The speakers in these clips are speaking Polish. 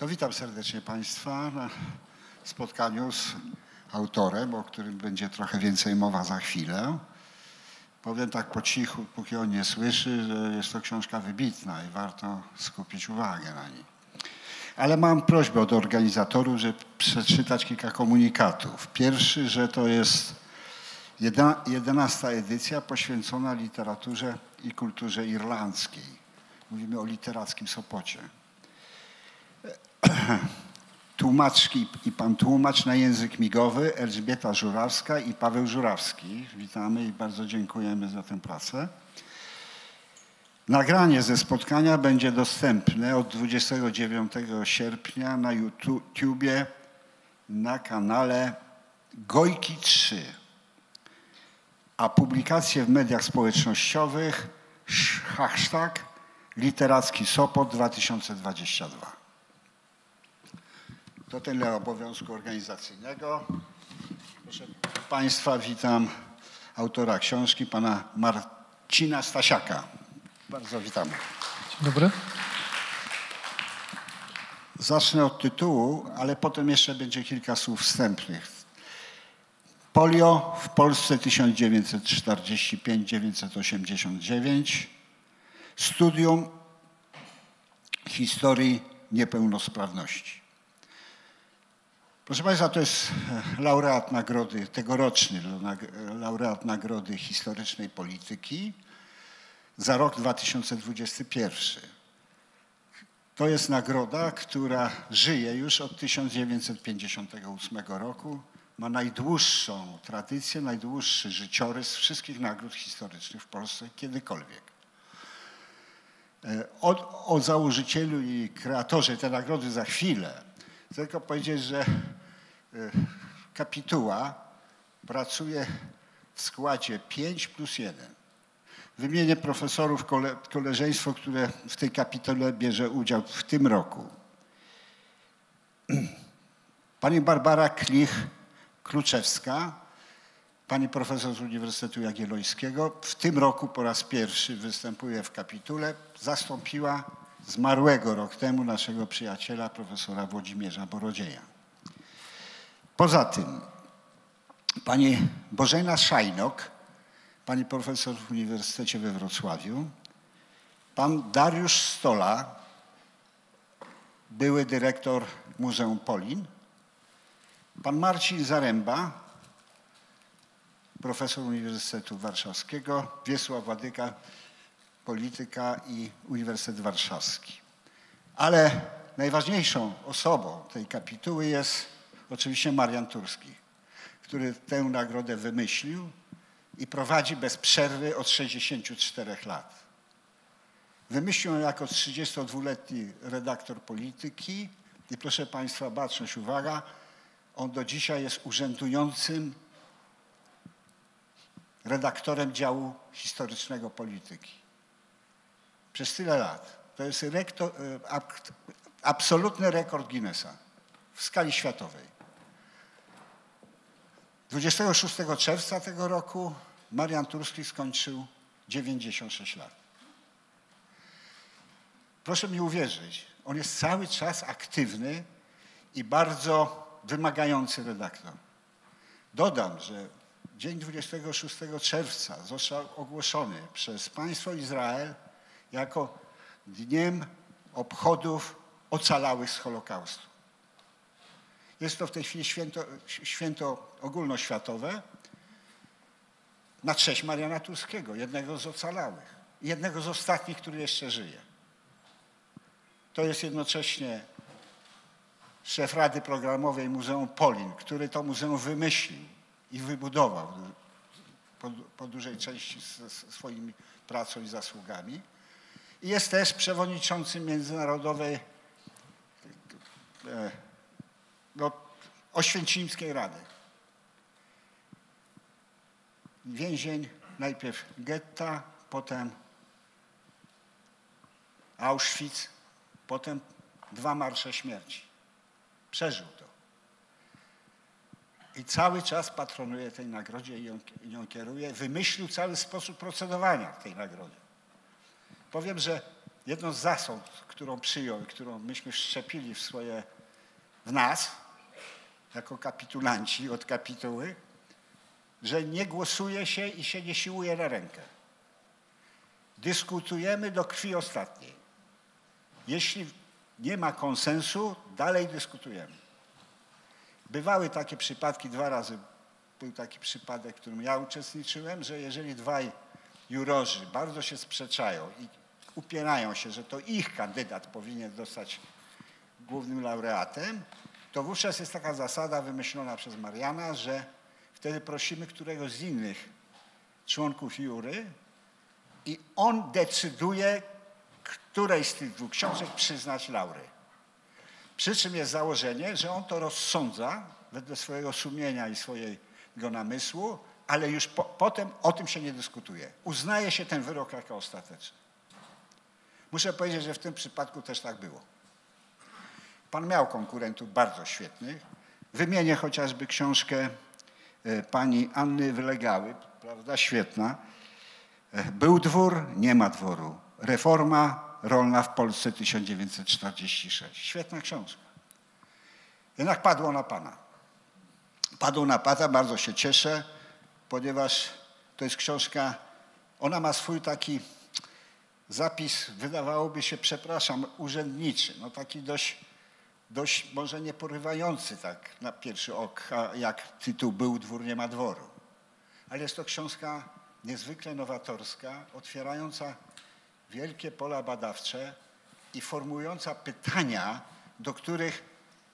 To witam serdecznie Państwa na spotkaniu z autorem, o którym będzie trochę więcej mowa za chwilę. Powiem tak po cichu, póki on nie słyszy, że jest to książka wybitna i warto skupić uwagę na niej. Ale mam prośbę od organizatorów, żeby przeczytać kilka komunikatów. Pierwszy, że to jest 11. edycja poświęcona literaturze i kulturze irlandzkiej. Mówimy o literackim Sopocie. Tłumaczki i pan tłumacz na język migowy Elżbieta Żurawska i Paweł Żurawski. Witamy i bardzo dziękujemy za tę pracę. Nagranie ze spotkania będzie dostępne od 29 sierpnia na YouTubie na kanale Gojki 3, a publikacje w mediach społecznościowych hashtag Literacki Sopot 2022. To tyle obowiązku organizacyjnego. Proszę Państwa, witam autora książki, pana Marcina Stasiaka. Bardzo witamy. Dzień dobry. Zacznę od tytułu, ale potem jeszcze będzie kilka słów wstępnych. Polio w Polsce 1945-1989. Studium historii niepełnosprawności. Proszę Państwa, to jest laureat nagrody, tegoroczny laureat Nagrody Historycznej Polityki za rok 2021. To jest nagroda, która żyje już od 1958 roku. Ma najdłuższą tradycję, najdłuższy życiorys wszystkich nagród historycznych w Polsce kiedykolwiek. O założycielu i kreatorze tej nagrody za chwilę. Chcę tylko powiedzieć, że kapituła pracuje w składzie 5+1. Wymienię profesorów, koleżeństwo, które w tej kapitule bierze udział w tym roku. Pani Barbara Klich-Kluczewska, pani profesor z Uniwersytetu Jagiellońskiego, w tym roku po raz pierwszy występuje w kapitule, zastąpiła zmarłego rok temu naszego przyjaciela, profesora Włodzimierza Borodzieja. Poza tym pani Bożena Szajnok, pani profesor w Uniwersytecie we Wrocławiu, pan Dariusz Stola, były dyrektor Muzeum Polin, pan Marcin Zaręba, profesor Uniwersytetu Warszawskiego, Wiesław Ładyka, polityka i Uniwersytet Warszawski. Ale najważniejszą osobą tej kapituły jest oczywiście Marian Turski, który tę nagrodę wymyślił i prowadzi bez przerwy od 64 lat. Wymyślił ją jako 32-letni redaktor polityki i proszę Państwa, baczność, uwaga, on do dzisiaj jest urzędującym redaktorem działu historycznego polityki. Przez tyle lat. To jest absolutny rekord Guinnessa w skali światowej. 26 czerwca tego roku Marian Turski skończył 96 lat. Proszę mi uwierzyć, on jest cały czas aktywny i bardzo wymagający redaktor. Dodam, że dzień 26 czerwca został ogłoszony przez państwo Izrael jako dniem obchodów ocalałych z Holokaustu. Jest to w tej chwili święto ogólnoświatowe na cześć Mariana Turskiego, jednego z ocalałych, jednego z ostatnich, który jeszcze żyje. To jest jednocześnie szef Rady Programowej Muzeum Polin, który to muzeum wymyślił i wybudował po dużej części swoimi pracą i zasługami. I jest też przewodniczącym Międzynarodowej Oświęcimskiej Rady. Więzień najpierw getta, potem Auschwitz, potem 2 marsze śmierci. Przeżył to. I cały czas patronuje tej nagrodzie i ją kieruje. Wymyślił cały sposób procedowania w tej nagrodzie. Powiem, że jedną z zasad, którą przyjął i którą myśmy wszczepili w nas, jako kapitulanci od kapituły, że nie głosuje się i się nie siłuje na rękę. Dyskutujemy do krwi ostatniej. Jeśli nie ma konsensu, dalej dyskutujemy. Bywały takie przypadki, 2 razy był taki przypadek, w którym ja uczestniczyłem, że jeżeli dwaj jurorzy bardzo się sprzeczają i upierają się, że to ich kandydat powinien zostać głównym laureatem, to wówczas jest taka zasada wymyślona przez Mariana, że wtedy prosimy któregoś z innych członków jury i on decyduje, której z tych 2 książek przyznać laury. Przy czym jest założenie, że on to rozsądza wedle swojego sumienia i swojego namysłu, ale już potem o tym się nie dyskutuje. Uznaje się ten wyrok jako ostateczny. Muszę powiedzieć, że w tym przypadku też tak było. Pan miał konkurentów bardzo świetnych. Wymienię chociażby książkę pani Anny Wylegały, prawda, świetna. Był dwór, nie ma dworu. Reforma rolna w Polsce 1946. Świetna książka. Jednak padło na pana. Padło na pana, bardzo się cieszę, ponieważ to jest książka, ona ma swój taki zapis, wydawałoby się, przepraszam, urzędniczy, no taki dość może nie porywający tak na pierwszy oka, jak tytuł Był dwór, nie ma dworu. Ale jest to książka niezwykle nowatorska, otwierająca wielkie pola badawcze i formułująca pytania, do których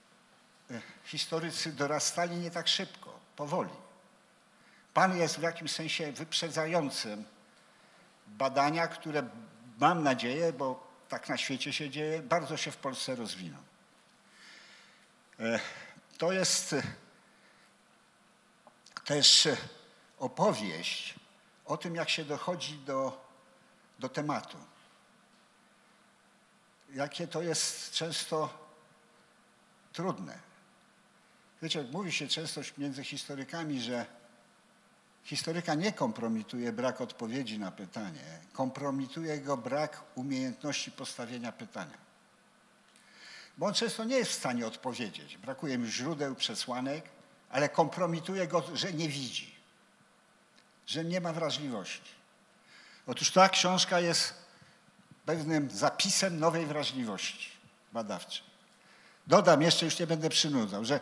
historycy dorastali nie tak szybko, powoli. Pan jest w jakimś sensie wyprzedzającym badania, które mam nadzieję, bo tak na świecie się dzieje, bardzo się w Polsce rozwiną. To jest też opowieść o tym, jak się dochodzi do tematu. Jakie to jest często trudne. Wiecie, mówi się często między historykami, że historyka nie kompromituje brak odpowiedzi na pytanie, kompromituje go brak umiejętności postawienia pytania. Bo on często nie jest w stanie odpowiedzieć. Brakuje mu źródeł, przesłanek, ale kompromituje go, że nie widzi, że nie ma wrażliwości. Otóż ta książka jest pewnym zapisem nowej wrażliwości badawczej. Dodam jeszcze, już nie będę przynudzał, że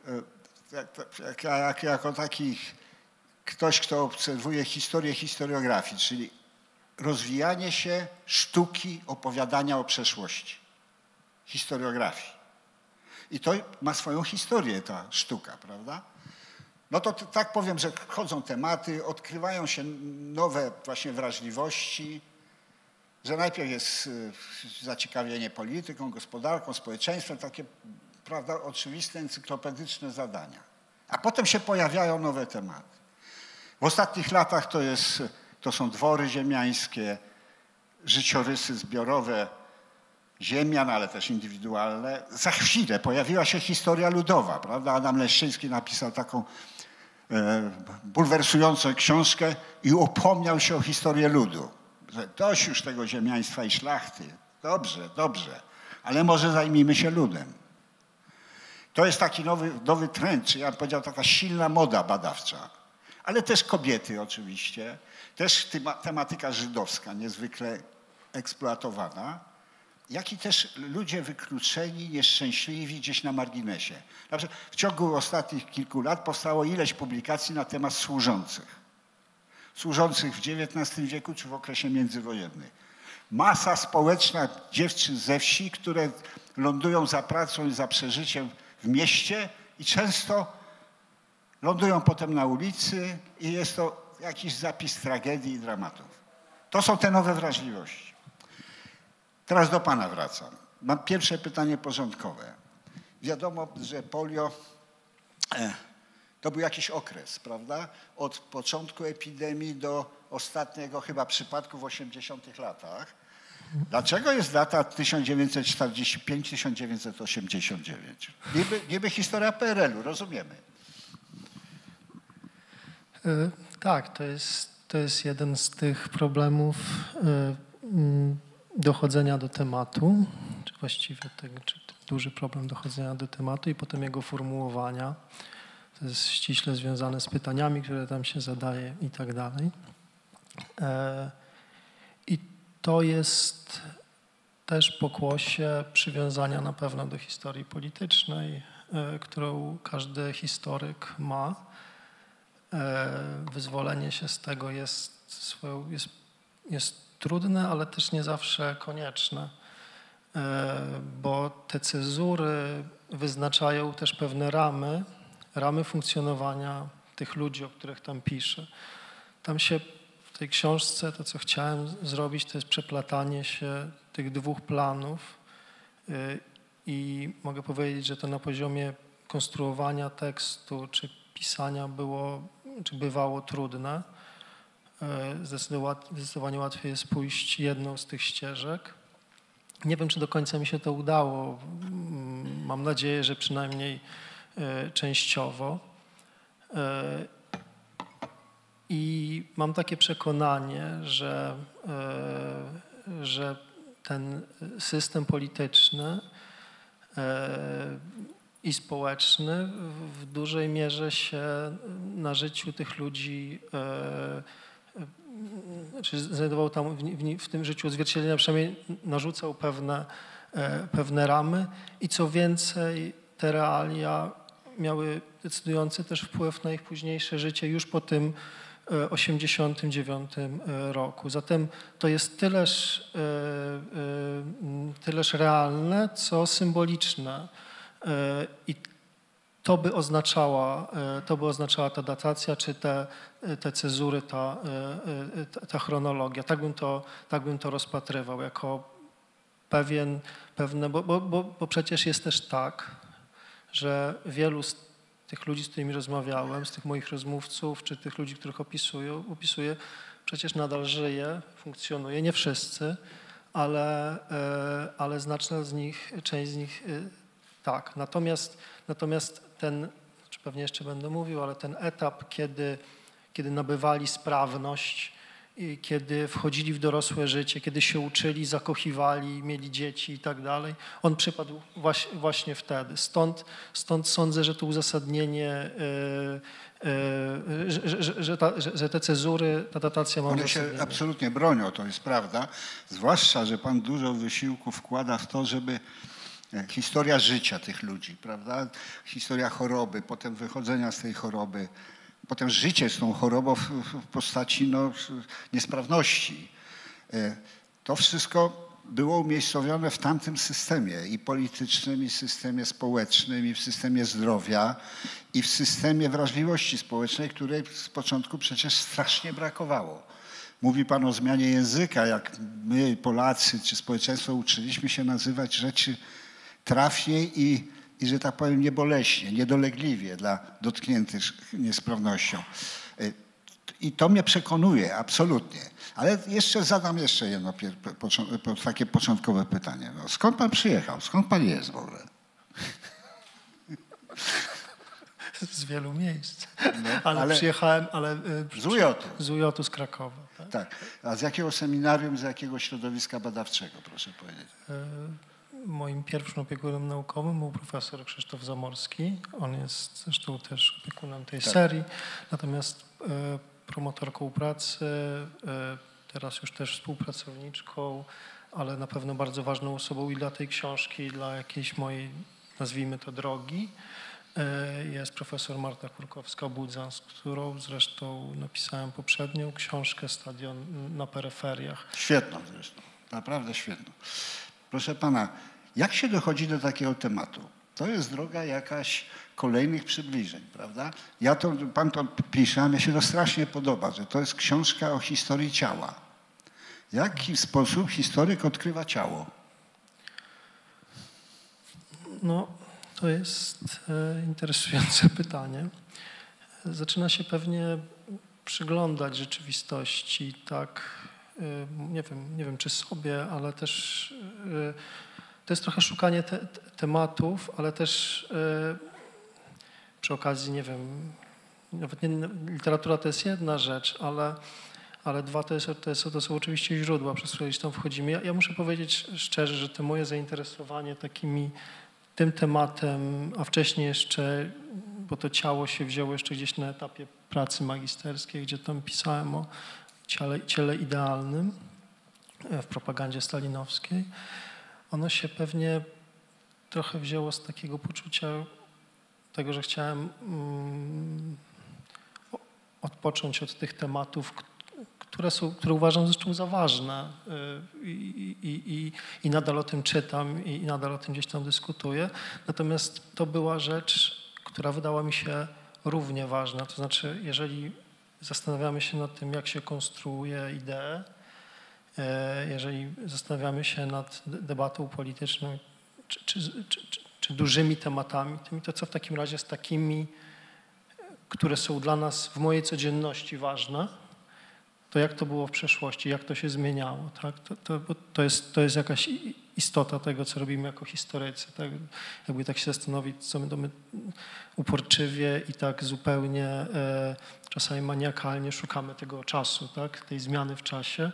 jako taki ktoś, kto obserwuje historię historiografii, czyli rozwijanie się sztuki opowiadania o przeszłości, historiografii. I to ma swoją historię, ta sztuka, prawda? No to tak powiem, że chodzą tematy, odkrywają się nowe właśnie wrażliwości, że najpierw jest zaciekawienie polityką, gospodarką, społeczeństwem, takie, prawda, oczywiste, encyklopedyczne zadania. A potem się pojawiają nowe tematy. W ostatnich latach to są dwory ziemiańskie, życiorysy zbiorowe ziemian, ale też indywidualne. Za chwilę pojawiła się historia ludowa, prawda? Adam Leszczyński napisał taką bulwersującą książkę i upomniał się o historię ludu. Że dość już tego ziemiaństwa i szlachty. Dobrze, dobrze, ale może zajmijmy się ludem. To jest taki nowy trend, czy ja bym powiedział taka silna moda badawcza. Ale też kobiety oczywiście, też tematyka żydowska niezwykle eksploatowana, jak i też ludzie wykluczeni, nieszczęśliwi gdzieś na marginesie. Na przykład w ciągu ostatnich kilku lat powstało ileś publikacji na temat służących. Służących w XIX wieku czy w okresie międzywojennym. Masa społeczna dziewczyn ze wsi, które lądują za pracą i za przeżyciem w mieście i często lądują potem na ulicy i jest to jakiś zapis tragedii i dramatów. To są te nowe wrażliwości. Teraz do pana wracam. Mam pierwsze pytanie porządkowe. Wiadomo, że polio to był jakiś okres, prawda? Od początku epidemii do ostatniego chyba przypadku w 80 latach. Dlaczego jest data 1945-1989? Niby historia PRL-u, rozumiemy. Tak, to jest jeden z tych problemów dochodzenia do tematu, czy właściwie czy duży problem dochodzenia do tematu i potem jego formułowania. To jest ściśle związane z pytaniami, które tam się zadaje i tak dalej. I to jest też pokłosie przywiązania na pewno do historii politycznej, którą każdy historyk ma. Wyzwolenie się z tego jest trudne, ale też nie zawsze konieczne, bo te cezury wyznaczają też pewne ramy funkcjonowania tych ludzi, o których tam piszę. Tam się w tej książce, to co chciałem zrobić, to jest przeplatanie się tych dwóch planów i mogę powiedzieć, że to na poziomie konstruowania tekstu czy pisania bywało trudne. Zdecydowanie łatwiej jest pójść jedną z tych ścieżek. Nie wiem, czy do końca mi się to udało. Mam nadzieję, że przynajmniej częściowo. I mam takie przekonanie, że ten system polityczny i społeczny w dużej mierze się na życiu tych ludzi, czy znajdował tam w tym życiu odzwierciedlenia, przynajmniej narzucał pewne ramy i co więcej, te realia miały decydujący też wpływ na ich późniejsze życie już po tym 1989 roku. Zatem to jest tyleż realne, co symboliczne. I to by oznaczała ta datacja, czy te cezury, ta chronologia. Tak bym to rozpatrywał, jako pewne, bo przecież jest też tak, że wielu z tych ludzi, z którymi rozmawiałem, z tych moich rozmówców, czy tych ludzi, których opisuję, przecież nadal żyje, funkcjonuje. Nie wszyscy, ale znaczna część z nich tak. Natomiast ten, czy pewnie jeszcze będę mówił, ale ten etap, kiedy nabywali sprawność, kiedy wchodzili w dorosłe życie, kiedy się uczyli, zakochiwali, mieli dzieci i tak dalej, on przypadł właśnie wtedy. Stąd sądzę, że to uzasadnienie, że te cezury, ta datacja ma uzasadnienie. One się absolutnie bronią, to jest prawda. Zwłaszcza, że pan dużo wysiłku wkłada w to, żeby historia życia tych ludzi, prawda? Historia choroby, potem wychodzenia z tej choroby, potem życie z tą chorobą w postaci niesprawności. To wszystko było umiejscowione w tamtym systemie i politycznym, i w systemie społecznym, i w systemie zdrowia, i w systemie wrażliwości społecznej, której z początku przecież strasznie brakowało. Mówi pan o zmianie języka, jak my, Polacy, czy społeczeństwo uczyliśmy się nazywać rzeczy trafniej i że tak powiem nieboleśnie, niedolegliwie dla dotkniętych niesprawnością. I to mnie przekonuje absolutnie. Ale zadam jeszcze jedno takie początkowe pytanie. No, skąd pan przyjechał? Skąd pan jest w ogóle? Z wielu miejsc. No, ale przyjechałem, z UJ-u. Z UJ-u, z Krakowa. Tak? Tak. A z jakiego seminarium, z jakiego środowiska badawczego, proszę powiedzieć? Moim pierwszym opiekunem naukowym był profesor Krzysztof Zamorski. On jest zresztą też opiekunem tej serii. Natomiast promotorką pracy, teraz już też współpracowniczką, ale na pewno bardzo ważną osobą i dla tej książki, i dla jakiejś mojej, nazwijmy to, drogi, jest profesor Marta Kurkowska-Budza, z którą zresztą napisałem poprzednią książkę Stadion na peryferiach. Świetną zresztą, naprawdę świetną. Proszę pana, jak się dochodzi do takiego tematu? To jest droga jakaś kolejnych przybliżeń, prawda? Pan to pisze, a mnie się to strasznie podoba, że to jest książka o historii ciała. W jaki sposób historyk odkrywa ciało? No, to jest interesujące pytanie. Zaczyna się pewnie przyglądać rzeczywistości tak, nie wiem czy sobie, ale też to jest trochę szukanie tematów, ale też przy okazji, nie wiem, nawet literatura to jest jedna rzecz, ale dwa to są oczywiście źródła, przez które gdzieś tam wchodzimy. Ja muszę powiedzieć szczerze, że to moje zainteresowanie tym tematem, a wcześniej jeszcze, bo to ciało się wzięło jeszcze gdzieś na etapie pracy magisterskiej, gdzie tam pisałem o ciele idealnym w propagandzie stalinowskiej. Ono się pewnie trochę wzięło z takiego poczucia tego, że chciałem odpocząć od tych tematów, które uważam zresztą za ważne i nadal o tym czytam i nadal o tym gdzieś tam dyskutuję. Natomiast to była rzecz, która wydała mi się równie ważna. To znaczy, jeżeli zastanawiamy się nad tym, jak się konstruuje ideę, jeżeli zastanawiamy się nad debatą polityczną czy dużymi tematami, to co w takim razie z takimi, które są dla nas w mojej codzienności ważne, to jak to było w przeszłości, jak to się zmieniało, tak? To jest jakaś istota tego, co robimy jako historycy, tak? Jakby tak się zastanowić, co my uporczywie i tak zupełnie czasami maniakalnie szukamy tego czasu, tak? Tej zmiany w czasie.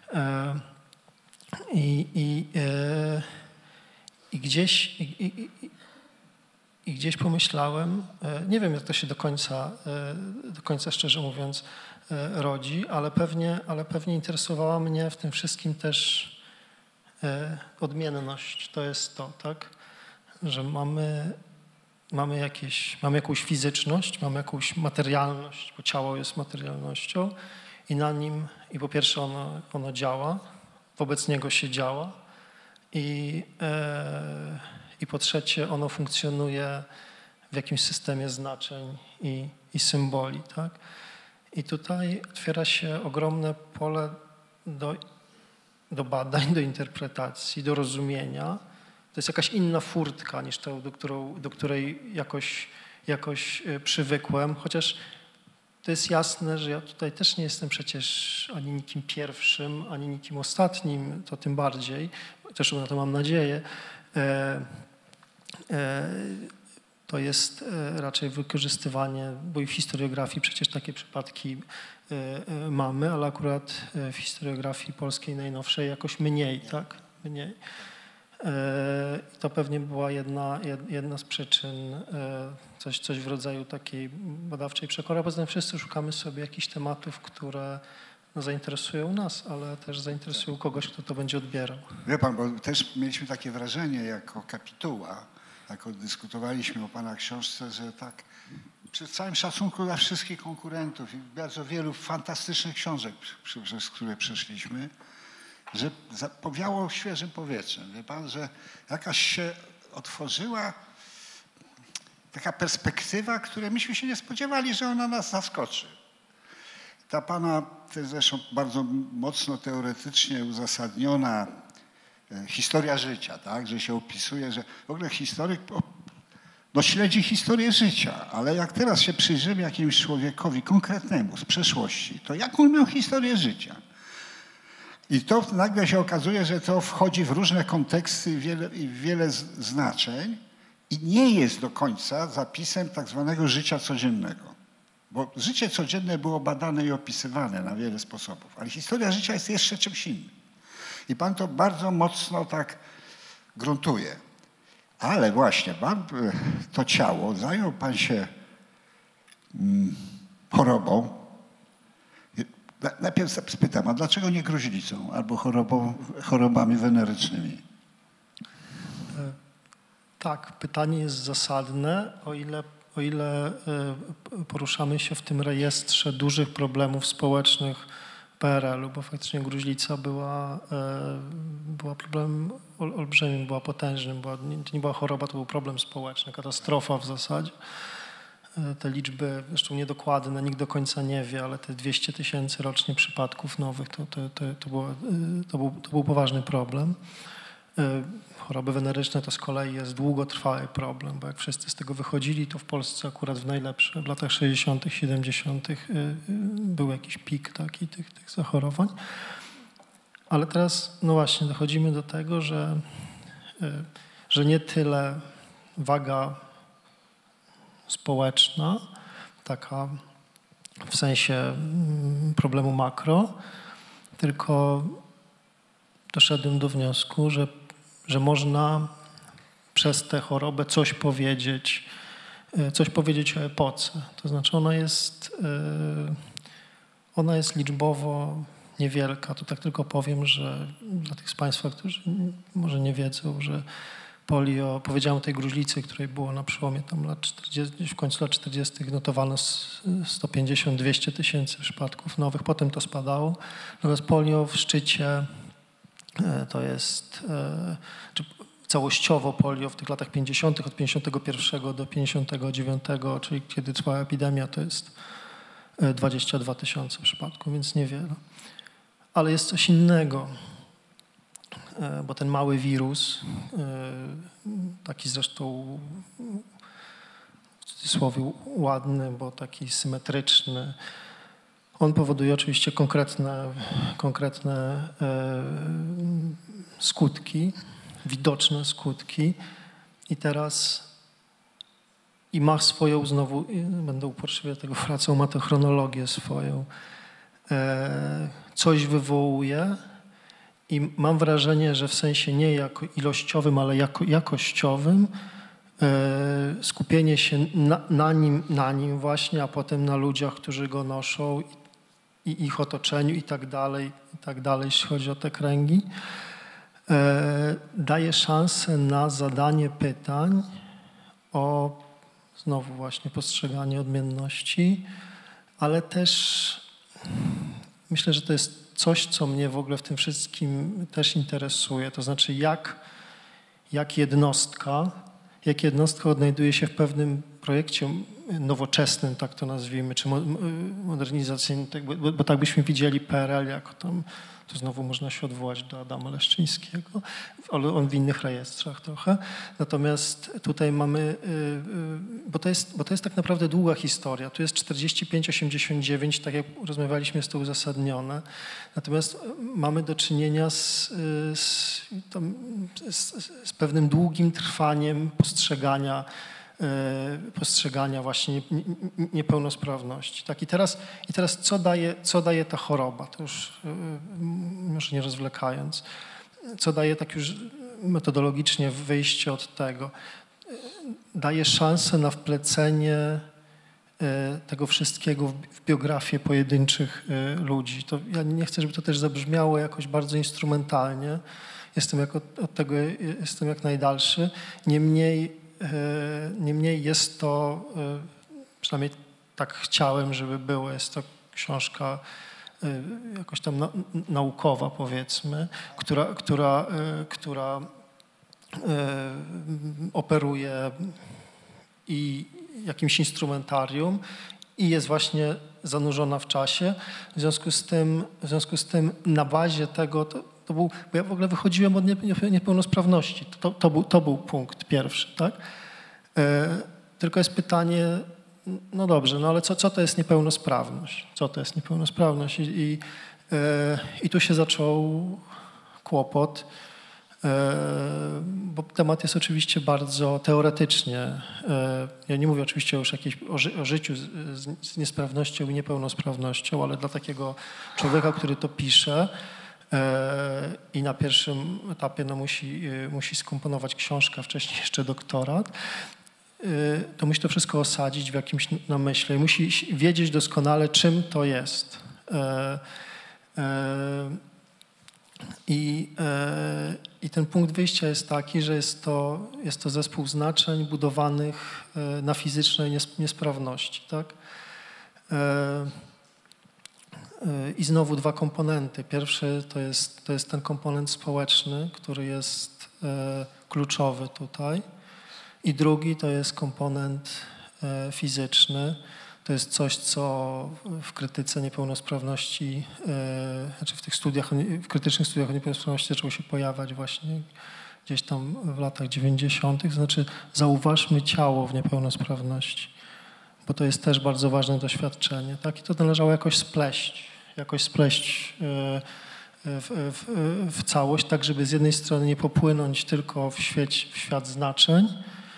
I gdzieś pomyślałem, nie wiem, jak to się do końca szczerze mówiąc rodzi, ale pewnie interesowała mnie w tym wszystkim też odmienność. To jest to, tak, że mamy jakąś fizyczność, mamy jakąś materialność, bo ciało jest materialnością i na nim, i po pierwsze ono działa, wobec niego się działa i po trzecie ono funkcjonuje w jakimś systemie znaczeń i symboli, tak? I tutaj otwiera się ogromne pole do badań, do interpretacji, do rozumienia. To jest jakaś inna furtka niż ta, do której jakoś przywykłem, chociaż to jest jasne, że ja tutaj też nie jestem przecież ani nikim pierwszym, ani nikim ostatnim, to tym bardziej, też na to mam nadzieję. To jest raczej wykorzystywanie, bo i w historiografii przecież takie przypadki mamy, ale akurat w historiografii polskiej najnowszej jakoś mniej, tak? Mniej. To pewnie była jedna z przyczyn, coś w rodzaju takiej badawczej przekory. Poza tym wszyscy szukamy sobie jakichś tematów, które zainteresują nas, ale też zainteresują kogoś, kto to będzie odbierał. Wie pan, bo też mieliśmy takie wrażenie jako kapituła, jak dyskutowaliśmy o pana książce, że tak przy całym szacunku dla wszystkich konkurentów i bardzo wielu fantastycznych książek, przez które przeszliśmy, że powiało świeżym powietrzem. Wie pan, że jakaś się otworzyła taka perspektywa, której myśmy się nie spodziewali, że ona nas zaskoczy. Ta pana, zresztą bardzo mocno teoretycznie uzasadniona historia życia, tak, że się opisuje, że w ogóle historyk śledzi historię życia, ale jak teraz się przyjrzymy jakiemuś człowiekowi konkretnemu z przeszłości, to jaką miał historię życia? I to nagle się okazuje, że to wchodzi w różne konteksty i wiele znaczeń i nie jest do końca zapisem tak zwanego życia codziennego. Bo życie codzienne było badane i opisywane na wiele sposobów, ale historia życia jest jeszcze czymś innym. I pan to bardzo mocno tak gruntuje. Ale właśnie to ciało, zajął pan się chorobą. Najpierw spytam, a dlaczego nie gruźlicą albo chorobami wenerycznymi? Tak, pytanie jest zasadne, o ile poruszamy się w tym rejestrze dużych problemów społecznych PRL-u, bo faktycznie gruźlica była problemem olbrzymim, była potężnym, to nie była choroba, to był problem społeczny, katastrofa w zasadzie. Te liczby, zresztą niedokładne, nikt do końca nie wie, ale te 200 000 rocznie przypadków nowych to był poważny problem. Choroby weneryczne to z kolei jest długotrwały problem, bo jak wszyscy z tego wychodzili, to w Polsce akurat w latach 60., 70. był jakiś pik taki tych zachorowań. Ale teraz, no właśnie, dochodzimy do tego, że nie tyle waga społeczna, taka w sensie problemu makro, tylko doszedłem do wniosku, że można przez tę chorobę coś powiedzieć o epoce. To znaczy ona jest liczbowo niewielka. To tak tylko powiem, że dla tych z Państwa, którzy może nie wiedzą, że polio, powiedziałem o tej gruźlicy, której było na przełomie tam lat 40, w końcu lat 40. notowano 150-200 tysięcy przypadków nowych, potem to spadało. Natomiast polio w szczycie to jest, całościowo polio w tych latach 50. od 51 do 59, czyli kiedy trwała epidemia, to jest 22 tysiące przypadków, więc niewiele. Ale jest coś innego, bo ten mały wirus, taki zresztą w cudzysłowie ładny, bo taki symetryczny, on powoduje oczywiście konkretne skutki, widoczne skutki i ma swoją, znowu będę uporczywie do tego wracał, ma tę chronologię swoją, coś wywołuje i mam wrażenie, że w sensie nie jako ilościowym, ale jako jakościowym skupienie się na nim właśnie, a potem na ludziach, którzy go noszą i ich otoczeniu i tak dalej, jeśli chodzi o te kręgi, daje szansę na zadanie pytań o znowu właśnie postrzeganie odmienności, ale też myślę, że to jest coś, co mnie w ogóle w tym wszystkim też interesuje. To znaczy jak jednostka odnajduje się w pewnym projekcie nowoczesnym, tak to nazwijmy, czy modernizacyjnym, bo tak byśmy widzieli PRL jako tam, to znowu można się odwołać do Adama Leszczyńskiego, ale on w innych rejestrach trochę. Natomiast tutaj mamy, bo to jest tak naprawdę długa historia. Tu jest 45-89, tak jak rozmawialiśmy, jest to uzasadnione. Natomiast mamy do czynienia z pewnym długim trwaniem postrzegania właśnie niepełnosprawności. Tak? I teraz co daje ta choroba? To już może nie rozwlekając. Co daje tak już metodologicznie wyjście od tego? Daje szansę na wplecenie tego wszystkiego w biografię pojedynczych ludzi. To ja nie chcę, żeby to też zabrzmiało jakoś bardzo instrumentalnie. Od tego jestem jak najdalszy. Niemniej jest to, przynajmniej tak chciałem, żeby było, jest to książka jakoś tam naukowa, powiedzmy, która operuje i jakimś instrumentarium i jest właśnie zanurzona w czasie. W związku z tym na bazie tego bo ja w ogóle wychodziłem od niepełnosprawności. To był punkt pierwszy, tak? Tylko jest pytanie, no dobrze, no ale co to jest niepełnosprawność? Co to jest niepełnosprawność? I tu się zaczął kłopot, bo temat jest oczywiście bardzo teoretycznie. Ja nie mówię oczywiście już o życiu z niesprawnością i niepełnosprawnością, ale dla takiego człowieka, który to pisze, i na pierwszym etapie musi skomponować książkę, a wcześniej jeszcze doktorat, to musi to wszystko osadzić w jakimś namyśle i musi wiedzieć doskonale, czym to jest. I ten punkt wyjścia jest taki, że jest to zespół znaczeń budowanych na fizycznej niesprawności, tak? I znowu dwa komponenty. Pierwszy to jest ten komponent społeczny, który jest kluczowy tutaj. I drugi to jest komponent fizyczny. To jest coś, co w krytyce niepełnosprawności, znaczy w krytycznych studiach o niepełnosprawności zaczęło się pojawiać właśnie gdzieś tam w latach 90. To znaczy zauważmy ciało w niepełnosprawności, bo to jest też bardzo ważne doświadczenie. Tak? I to należało jakoś spleść w całość, tak żeby z jednej strony nie popłynąć tylko w świat znaczeń,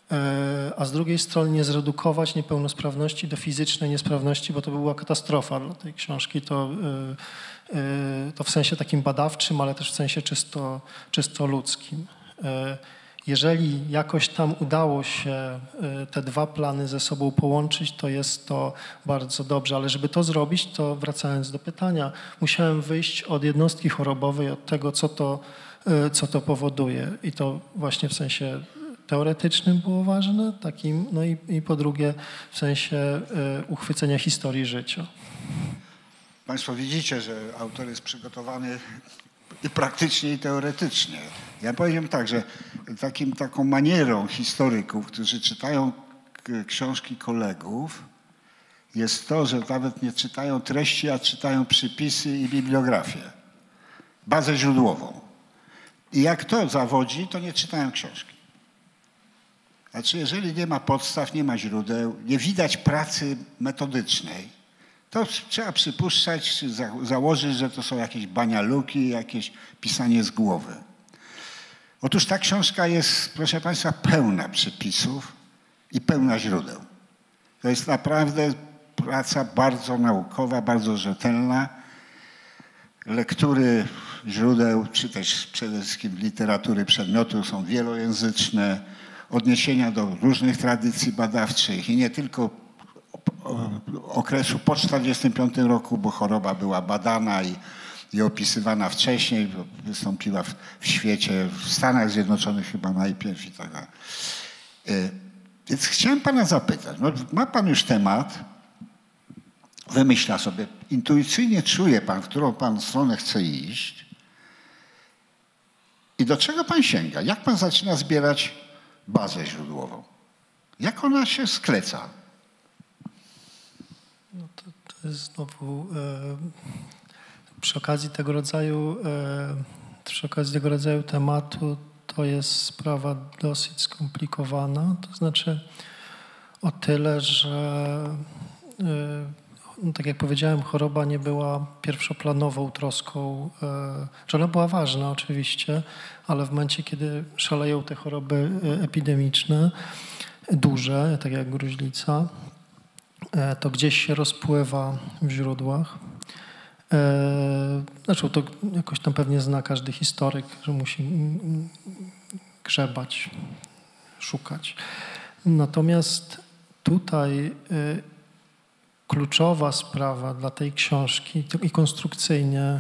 a z drugiej strony nie zredukować niepełnosprawności do fizycznej niesprawności, bo to by była katastrofa dla tej książki. To w sensie takim badawczym, ale też w sensie czysto ludzkim. Jeżeli jakoś tam udało się te dwa plany ze sobą połączyć, to jest to bardzo dobrze, ale żeby to zrobić, to wracając do pytania, musiałem wyjść od jednostki chorobowej, od tego, co to powoduje. I to właśnie w sensie teoretycznym było ważne, takim, no i po drugie w sensie uchwycenia historii życia. Państwo widzicie, że autor jest przygotowany i praktycznie, i teoretycznie. Ja powiem tak, że taką manierą historyków, którzy czytają książki kolegów, jest to, że nawet nie czytają treści, a czytają przypisy i bibliografię. Bazę źródłową. I jak to zawodzi, to nie czytają książki. Znaczy, jeżeli nie ma podstaw, nie ma źródeł, nie widać pracy metodycznej, to trzeba przypuszczać, czy założyć, że to są jakieś banialuki, jakieś pisanie z głowy. Otóż ta książka jest, proszę Państwa, pełna przypisów i pełna źródeł. To jest naprawdę praca bardzo naukowa, bardzo rzetelna. Lektury źródeł, czy też przede wszystkim literatury przedmiotu są wielojęzyczne, odniesienia do różnych tradycji badawczych i nie tylko okresu po 1945 roku, bo choroba była badana i opisywana wcześniej, wystąpiła w świecie, w Stanach Zjednoczonych chyba najpierw i tak dalej. Więc chciałem pana zapytać, no, ma pan już temat, wymyśla sobie, intuicyjnie czuje pan, w którą pan stronę chce iść i do czego pan sięga? Jak pan zaczyna zbierać bazę źródłową? Jak ona się skleca? No to jest znowu przy okazji tego rodzaju tematu to jest sprawa dosyć skomplikowana. To znaczy o tyle, że no tak jak powiedziałem, choroba nie była pierwszoplanową troską, że ona była ważna oczywiście, ale w momencie, kiedy szaleją te choroby epidemiczne, duże, tak jak gruźlica, to gdzieś się rozpływa w źródłach. Znaczy to jakoś tam pewnie zna każdy historyk, że musi grzebać, szukać. Natomiast tutaj kluczowa sprawa dla tej książki i konstrukcyjnie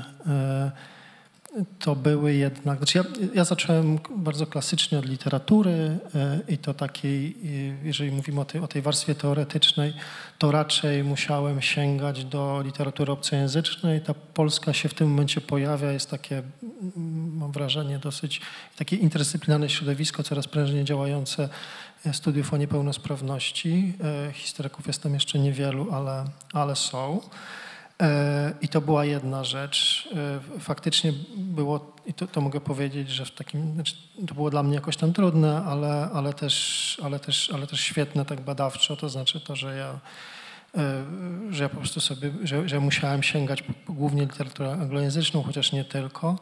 to były jednak, znaczy ja zacząłem bardzo klasycznie od literatury i to takiej, jeżeli mówimy o tej warstwie teoretycznej, to raczej musiałem sięgać do literatury obcojęzycznej. Ta polska się w tym momencie pojawia, jest takie, mam wrażenie, dosyć takie interdyscyplinarne środowisko, coraz prężniej działające studiów o niepełnosprawności. Historyków jest tam jeszcze niewielu, ale są. I to była jedna rzecz. Faktycznie było, i to mogę powiedzieć, że w takim, znaczy to było dla mnie jakoś tam trudne, ale też świetne tak badawczo. To znaczy to, że ja po prostu sobie, że musiałem sięgać głównie literaturę anglojęzyczną, chociaż nie tylko.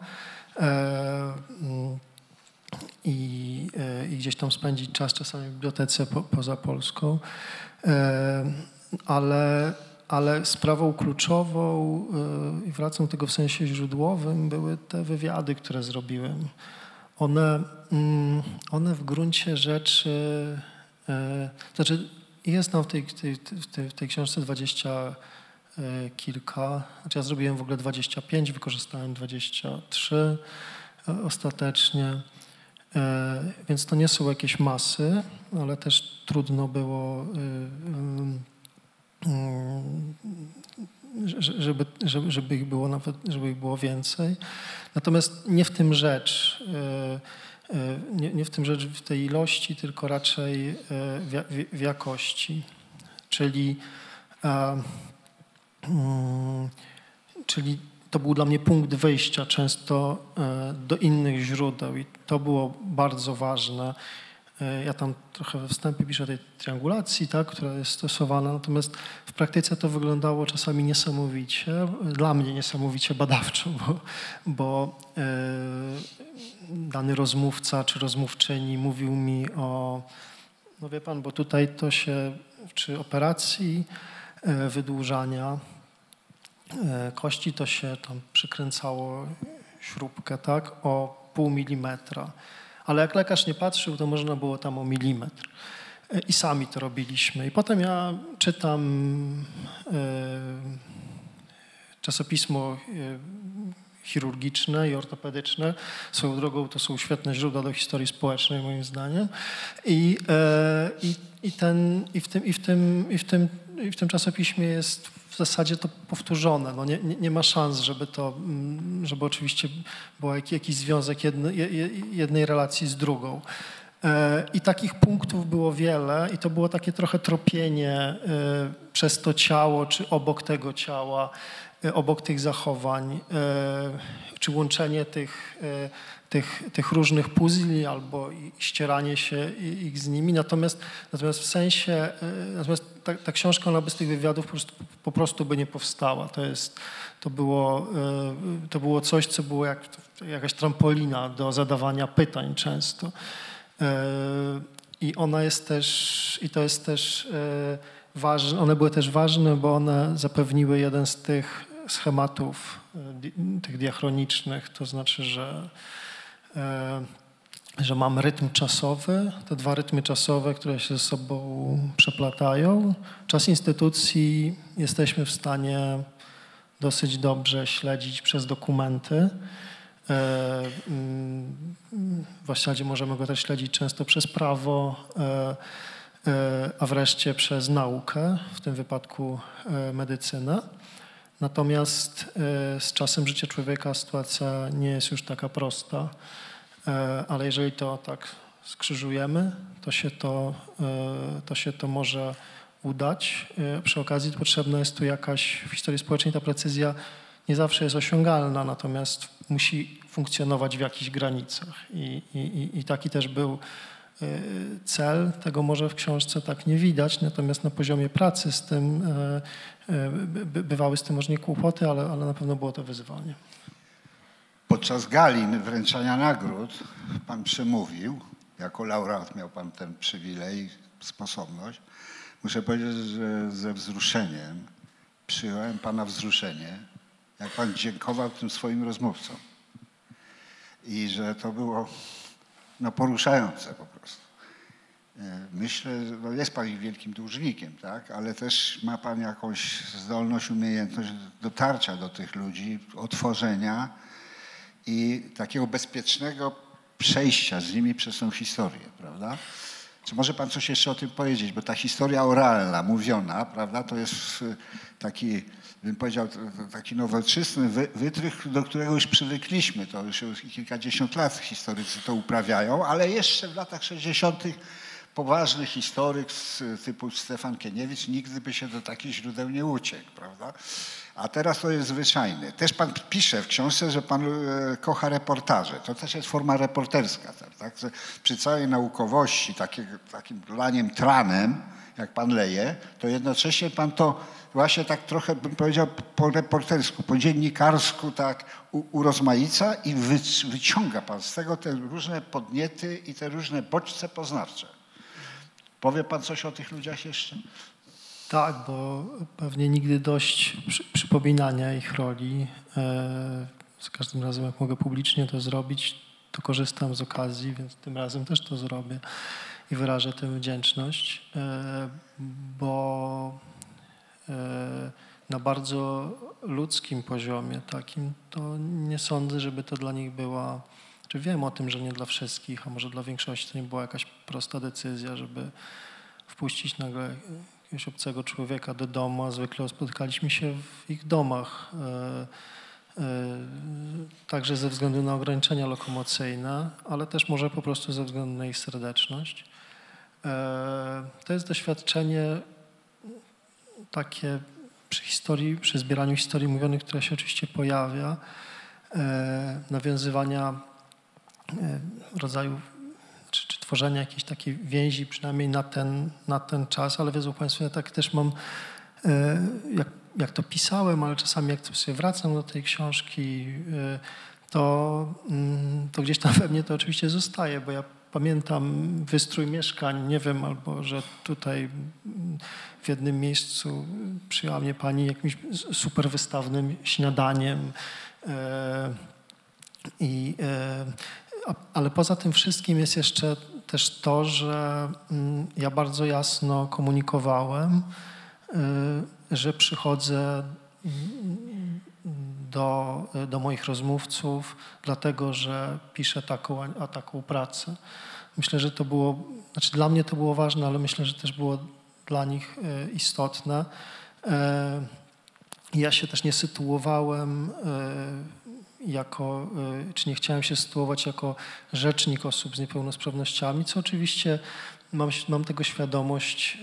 I gdzieś tam spędzić czas czasami w bibliotece poza Polską. Ale sprawą kluczową, i wracam do tego w sensie źródłowym, były te wywiady, które zrobiłem. One w gruncie rzeczy, znaczy jest tam w tej książce 20 kilka, znaczy ja zrobiłem w ogóle 25, wykorzystałem 23 ostatecznie, więc to nie są jakieś masy, ale też trudno było żeby ich było nawet, żeby ich było więcej. Natomiast nie w tym rzecz, nie w tym rzecz w tej ilości, tylko raczej w jakości. Czyli to był dla mnie punkt wyjścia często do innych źródeł i to było bardzo ważne. Ja tam trochę we wstępie piszę o tej triangulacji, tak, która jest stosowana, natomiast w praktyce to wyglądało czasami niesamowicie, dla mnie niesamowicie badawczo, bo dany rozmówca czy rozmówczyni mówił mi o No wie pan, bo tutaj to się przy operacji wydłużania kości to się tam przykręcało śrubkę, tak, o 0,5 milimetra. Ale jak lekarz nie patrzył, to można było tam o milimetr. I sami to robiliśmy. I potem ja czytam czasopismo chirurgiczne i ortopedyczne. Swoją drogą to są świetne źródła do historii społecznej, moim zdaniem. I w tym czasopiśmie jest w zasadzie to powtórzone. No nie ma szans, żeby oczywiście był jakiś związek jednej relacji z drugą. I takich punktów było wiele i to było takie trochę tropienie przez to ciało, czy obok tego ciała, obok tych zachowań, czy łączenie tych różnych puzli albo ścieranie się ich z nimi. Natomiast w sensie, ta książka, ona bez tych wywiadów po prostu by nie powstała. To było coś, co było jak jakaś trampolina do zadawania pytań często. I ona jest też, i to jest też ważne, one były też ważne, bo one zapewniły jeden z tych schematów, tych diachronicznych, to znaczy, że mamy rytm czasowy, te dwa rytmy czasowe, które się ze sobą przeplatają. Czas instytucji jesteśmy w stanie dosyć dobrze śledzić przez dokumenty. W zasadzie możemy go też śledzić często przez prawo, a wreszcie przez naukę, w tym wypadku medycynę. Natomiast z czasem życia człowieka sytuacja nie jest już taka prosta, ale jeżeli to tak skrzyżujemy, to się to może udać. Przy okazji potrzebna jest tu jakaś, w historii społecznej ta precyzja nie zawsze jest osiągalna, natomiast musi funkcjonować w jakichś granicach. I taki też był cel. Tego może w książce tak nie widać, natomiast na poziomie pracy z tym bywały z tym może nie kłopoty, ale na pewno było to wyzwanie. Podczas gali wręczania nagród pan przemówił, jako laureat miał pan ten przywilej, sposobność. Muszę powiedzieć, że ze wzruszeniem przyjąłem pana wzruszenie, jak pan dziękował tym swoim rozmówcom. I że to było poruszające po prostu. Myślę, że jest pan ich wielkim dłużnikiem, tak? Ale też ma pan jakąś zdolność, umiejętność dotarcia do tych ludzi, otworzenia i takiego bezpiecznego przejścia z nimi przez tą historię, prawda? Czy może pan coś jeszcze o tym powiedzieć? Bo ta historia oralna, mówiona, prawda, to jest taki, bym powiedział, taki nowoczesny wytrych, do którego już przywykliśmy. To już kilkadziesiąt lat historycy to uprawiają, ale jeszcze w latach 60. poważny historyk typu Stefan Kieniewicz nigdy by się do takich źródeł nie uciekł, prawda? A teraz to jest zwyczajne. Też pan pisze w książce, że pan kocha reportaże. To też jest forma reporterska, tak? Że przy całej naukowości, takim laniem tranem, jak pan leje, to jednocześnie pan to właśnie tak trochę, bym powiedział, po reportersku, po dziennikarsku tak urozmaica i wyciąga pan z tego te różne podniety i te różne bodźce poznawcze. Powie pan coś o tych ludziach jeszcze? Tak, bo pewnie nigdy dość przypominania ich roli. Z każdym razem, jak mogę publicznie to zrobić, to korzystam z okazji, więc tym razem też to zrobię i wyrażę tę wdzięczność, bo na bardzo ludzkim poziomie takim, to nie sądzę, żeby to dla nich była, czy wiem o tym, że nie dla wszystkich, a może dla większości to nie była jakaś prosta decyzja, żeby wpuścić nagle jakiegoś obcego człowieka do domu, a zwykle spotkaliśmy się w ich domach, także ze względu na ograniczenia lokomocyjne, ale też może po prostu ze względu na ich serdeczność. To jest doświadczenie takie przy zbieraniu historii mówionych, które się oczywiście pojawia, nawiązywania rodzaju czy tworzenia jakiejś takiej więzi przynajmniej na ten czas, ale wiedzą państwo, ja tak też mam, jak to pisałem, ale czasami jak sobie wracam do tej książki, to gdzieś tam we mnie to oczywiście zostaje, bo ja pamiętam wystrój mieszkań, nie wiem, albo że tutaj w jednym miejscu przyjęła mnie pani jakimś super wystawnym śniadaniem. Ale poza tym wszystkim jest jeszcze też to, że ja bardzo jasno komunikowałem, że przychodzę do moich rozmówców, dlatego że piszę taką pracę. Myślę, że to było, znaczy dla mnie to było ważne, ale myślę, że też było dla nich istotne. Ja się też nie sytuowałem czy nie chciałem się sytuować jako rzecznik osób z niepełnosprawnościami, co oczywiście mam tego świadomość,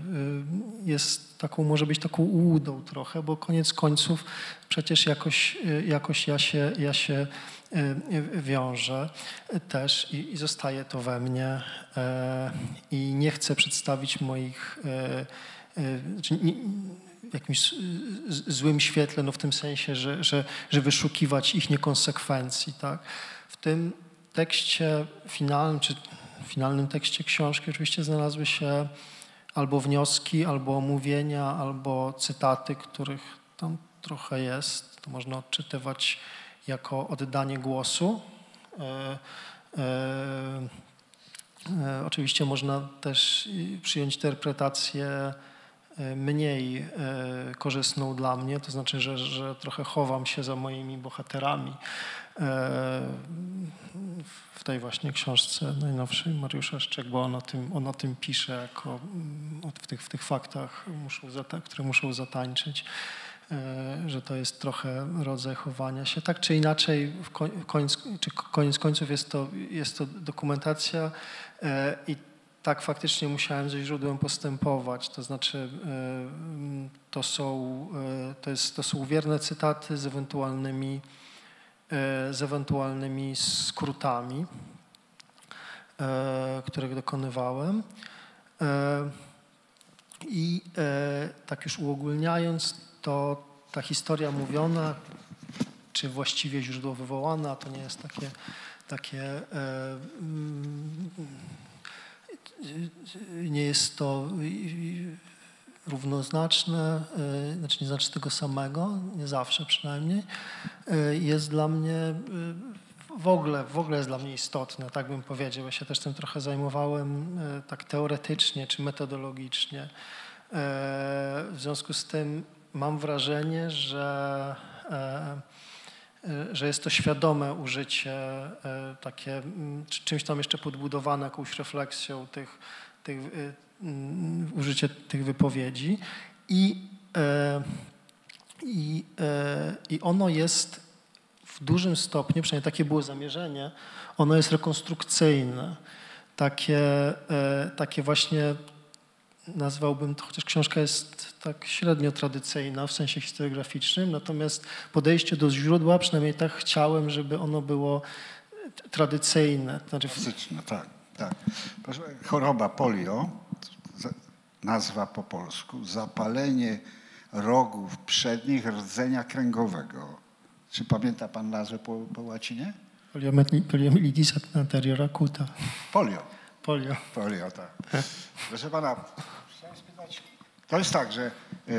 może być taką ułudą trochę, bo koniec końców przecież jakoś ja się wiążę też i zostaje to we mnie i nie chcę przedstawić moich w jakimś złym świetle, no w tym sensie, że wyszukiwać ich niekonsekwencji, tak? W tym tekście finalnym, czy finalnym tekście książki oczywiście znalazły się albo wnioski, albo omówienia, albo cytaty, których tam trochę jest. To można odczytywać jako oddanie głosu. Oczywiście można też przyjąć interpretację mniej korzystną dla mnie, to znaczy, że trochę chowam się za moimi bohaterami. W tej właśnie książce najnowszej Mariusza Szczegła on o tym pisze, jako w tych faktach, które muszą zatańczyć, że to jest trochę rodzaj chowania się. Tak czy inaczej, koniec końców jest to dokumentacja i tak faktycznie musiałem ze źródłem postępować, to znaczy to są wierne cytaty z ewentualnymi skrótami, których dokonywałem. I tak już uogólniając, to ta historia mówiona, czy właściwie źródło wywołana, to nie jest nie jest to równoznaczne, znaczy nie znaczy tego samego, nie zawsze przynajmniej, jest dla mnie w ogóle jest dla mnie istotne, tak bym powiedział. Ja się też tym trochę zajmowałem tak teoretycznie czy metodologicznie. W związku z tym mam wrażenie, że jest to świadome użycie takie, czymś tam jeszcze podbudowane jakąś refleksją użycie tych wypowiedzi i ono jest w dużym stopniu, przynajmniej takie było zamierzenie, ono jest rekonstrukcyjne. Takie właśnie nazwałbym to, chociaż książka jest tak średnio tradycyjna w sensie historiograficznym, natomiast podejście do źródła, przynajmniej tak chciałem, żeby ono było tradycyjne. Klasyczne, tak. Proszę, choroba polio, nazwa po polsku, zapalenie rogów przednich rdzenia kręgowego. Czy pamięta pan nazwę po łacinie? Poliomyelitis anterior acuta. Polio, tak. Proszę pana, chciałem spytać, to jest tak, że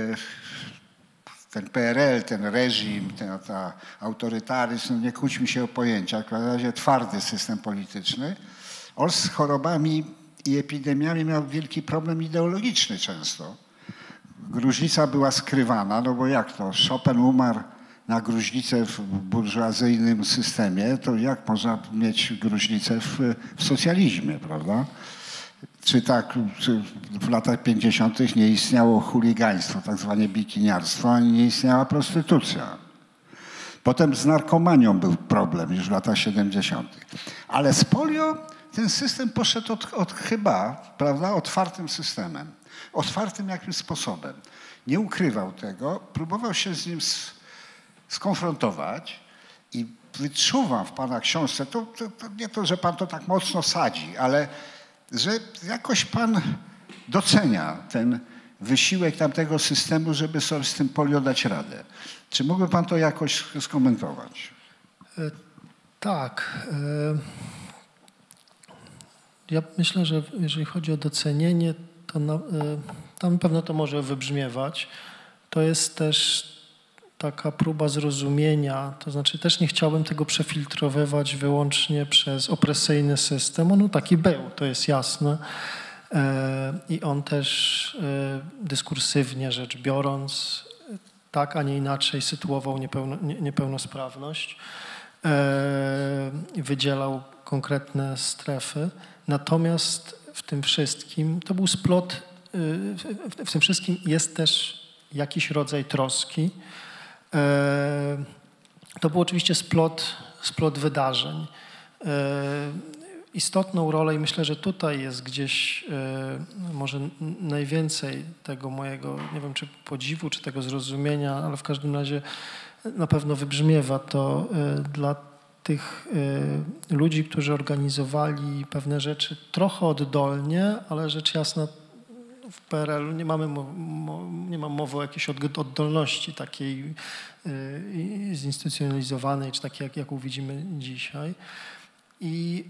ten PRL, ten reżim, ten autorytaryzm, nie kłóćmy się o pojęciach, w razie twardy system polityczny, on z chorobami i epidemiami miał wielki problem ideologiczny często. Gruźlica była skrywana, no bo jak to, Chopin umarł na gruźlicę w burżuazyjnym systemie, to jak można mieć gruźlicę w socjalizmie, prawda? Czy w latach 50. nie istniało chuligaństwo, tak zwane bikiniarstwo, ani nie istniała prostytucja. Potem z narkomanią był problem już w latach 70. Ale z polio ten system poszedł chyba, prawda, otwartym systemem. Otwartym jakimś sposobem. Nie ukrywał tego, próbował się z nim skonfrontować i wyczuwam w pana książce, to nie to, że pan to tak mocno sadzi, ale że jakoś pan docenia ten wysiłek tamtego systemu, żeby sobie z tym polio dać radę. Czy mógłby pan to jakoś skomentować? Tak. Ja myślę, że jeżeli chodzi o docenienie, to tam pewno to może wybrzmiewać. To jest też taka próba zrozumienia, to znaczy też nie chciałbym tego przefiltrowywać wyłącznie przez opresyjny system. On taki był, to jest jasne. I on też dyskursywnie rzecz biorąc, tak, a nie inaczej sytuował niepełnosprawność. Wydzielał konkretne strefy. Natomiast w tym wszystkim, to był splot, w tym wszystkim jest też jakiś rodzaj troski. To był oczywiście splot wydarzeń. Istotną rolę i myślę, że tutaj jest gdzieś może najwięcej tego mojego, nie wiem czy podziwu, czy tego zrozumienia, ale w każdym razie na pewno wybrzmiewa to dla tych ludzi, którzy organizowali pewne rzeczy trochę oddolnie, ale rzecz jasna w PRL-u nie ma mowy o jakiejś oddolności takiej zinstytucjonalizowanej, czy takiej, jaką widzimy dzisiaj. I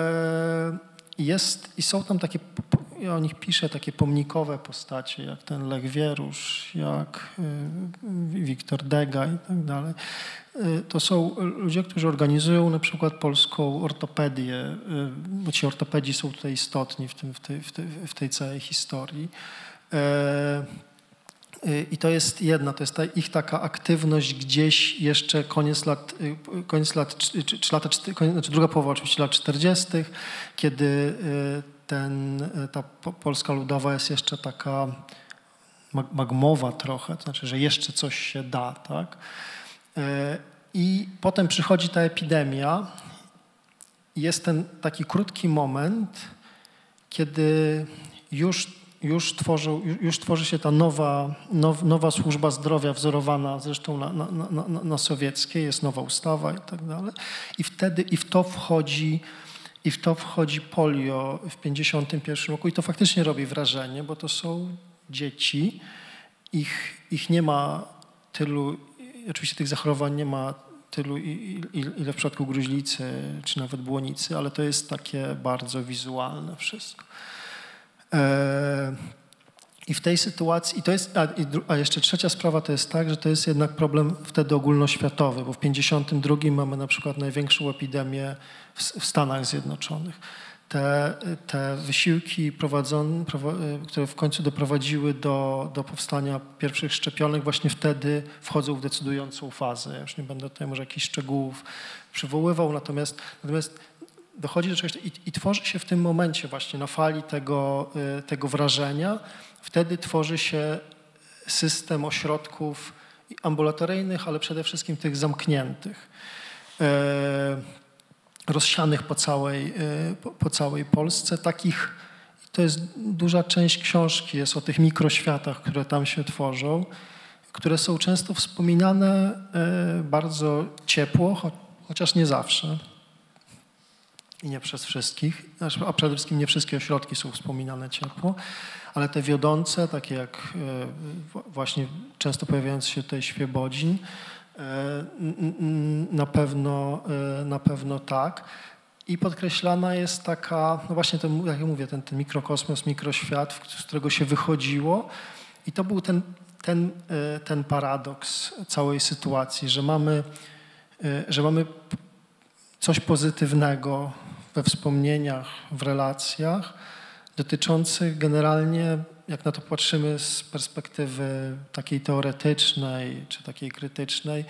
są tam takie, ja o nich piszę, takie pomnikowe postacie, jak ten Lech Wierusz, jak Wiktor Dega i tak dalej. To są ludzie, którzy organizują na przykład polską ortopedię, bo ci ortopedzi są tutaj istotni w tej całej historii. I to jest jedna, to jest ich taka aktywność gdzieś jeszcze druga połowa oczywiście lat 40., kiedy ta Polska Ludowa jest jeszcze taka magmowa trochę, to znaczy, że jeszcze coś się da, tak? I potem przychodzi ta epidemia i jest ten taki krótki moment, kiedy już tworzy się ta nowa służba zdrowia wzorowana zresztą na sowieckiej, jest nowa ustawa i tak dalej. I wtedy w to wchodzi polio w 1951 roku i to faktycznie robi wrażenie, bo to są dzieci, ich nie ma tylu, oczywiście tych zachorowań nie ma tylu, ile w przypadku gruźlicy czy nawet błonicy, ale to jest takie bardzo wizualne wszystko. I w tej sytuacji, i to jest, a jeszcze trzecia sprawa to jest tak, że to jest jednak problem wtedy ogólnoświatowy, bo w 1952 mamy na przykład największą epidemię w Stanach Zjednoczonych. Te wysiłki które w końcu doprowadziły do powstania pierwszych szczepionek, właśnie wtedy wchodzą w decydującą fazę. Ja już nie będę tutaj może jakichś szczegółów przywoływał, natomiast dochodzi do czegoś i tworzy się w tym momencie właśnie na fali tego wrażenia, wtedy tworzy się system ośrodków ambulatoryjnych, ale przede wszystkim tych zamkniętych, rozsianych po całej Polsce. Takich, to jest duża część książki, jest o tych mikroświatach, które tam się tworzą, które są często wspominane bardzo ciepło, chociaż nie zawsze. I nie przez wszystkich, a przede wszystkim nie wszystkie ośrodki są wspominane ciepło, ale te wiodące, takie jak właśnie często pojawiający się tutaj Świebodzin, na pewno tak. I podkreślana jest taka, no właśnie ten, jak ja mówię, ten mikrokosmos, mikroświat, z którego się wychodziło. I to był ten paradoks całej sytuacji, że mamy coś pozytywnego we wspomnieniach, w relacjach dotyczących generalnie, jak na to patrzymy z perspektywy takiej teoretycznej czy takiej krytycznej,